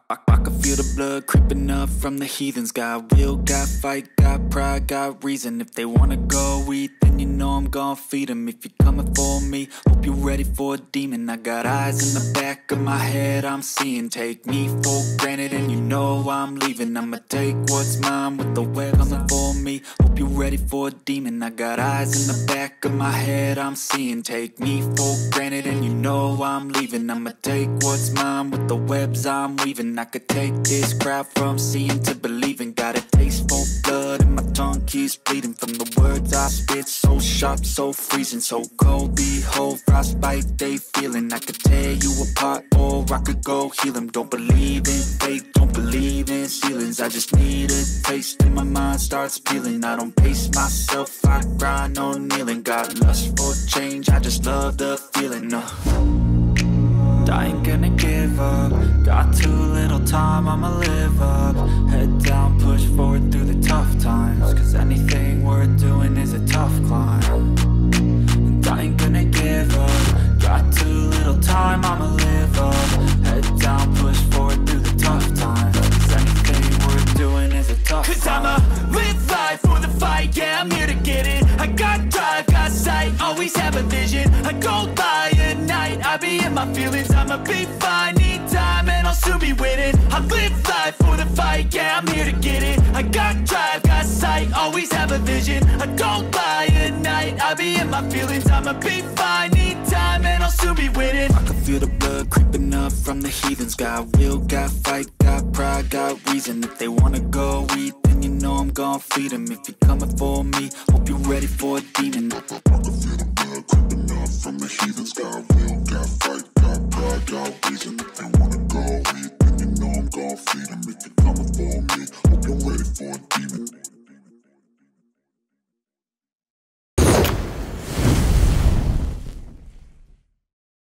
I can feel the blood creeping up from the heathens. Got will, got fight, got pride, got reason. If they wanna go eat, then you know I'm gon' feed them. If you're coming for me, hope you're ready for a demon. I got eyes in the back of my head, I'm seeing. Take me for granted and you know I'm leaving. I'ma take what's mine with the web coming for me. Hope you're ready for a demon. I got eyes in the back of my head, I'm seeing. Take me for granted and you know I'm leaving. I'ma take what's mine with the webs I'm weaving. I could take this crowd from seeing to believing. Got a taste for blood and my tongue keeps bleeding from the words I spit. So sharp, so freezing, so cold. Behold, frostbite they feeling. I could tear you apart or I could go heal them. Don't believe in fate, don't believe in ceilings. I just need a taste and my mind starts peeling. I don't pace myself, I grind on kneeling. Got lust for change, I just love the feeling. I ain't gonna give up. Got too little time, I'ma live up. Head down, push forward through the tough times. Cause anything worth doing is a tough climb. And I ain't gonna give up. Got too little time, I'ma live up. Head down, push forward through the tough times. Cause anything worth doing is a tough climb. Cause I'ma live life for the fight, yeah, I'm here to get it. I got drive, got sight, always have a vision. I go by at night, I be in my feelings. I'ma be fine, need time, and I'll soon be winning. I live life for the fight, yeah, I'm here to get it. I got drive, got sight, always have a vision. I go by at night, I be in my feelings. I'ma be fine, need time, and I'll soon be winning. I can feel the blood creeping up from the heathens. Got will, got fight, got pride, got reason. If they wanna go eat, then you know I'm gon' feed them. If you're coming for me, hope you're ready for a demon. I can feel the